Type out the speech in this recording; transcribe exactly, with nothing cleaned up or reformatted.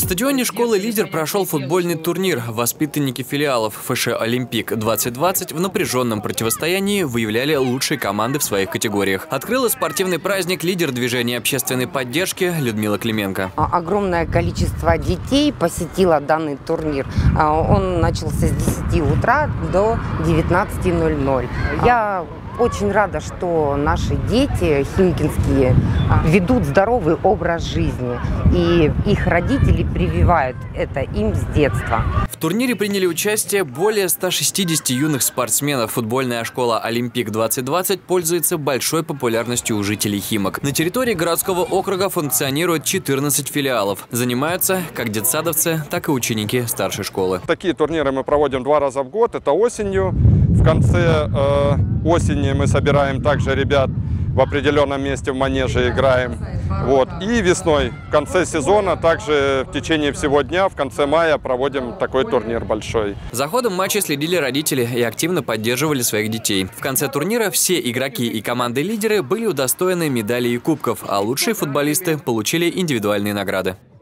стадионе школы «Лидер» прошел футбольный турнир. Воспитанники филиалов ФШ «Олимпик-двадцать двадцать» в напряженном противостоянии выявляли лучшие команды в своих категориях. Открыла спортивный праздник лидер движения общественной поддержки Людмила Клименко. Огромное количество детей посетило данный турнир. Он начался с десяти утра до девятнадцати ноль-ноль. Я очень рада, что наши дети химкинские ведут здоровый образ жизни, и их родители прививают это им с детства. В турнире приняли участие более ста шестидесяти юных спортсменов. Футбольная школа «Олимпик-двадцать двадцать» пользуется большой популярностью у жителей Химок. На территории городского округа функционирует четырнадцать филиалов. Занимаются как детсадовцы, так и ученики старшей школы. Такие турниры мы проводим два раза в год. Это осенью. В конце э, осени мы собираем также ребят в определенном месте в манеже, играем. Вот. И весной, в конце сезона, также в течение всего дня, в конце мая проводим такой турнир большой. За ходом матча следили родители и активно поддерживали своих детей. В конце турнира все игроки и команды-лидеры были удостоены медалей и кубков, а лучшие футболисты получили индивидуальные награды.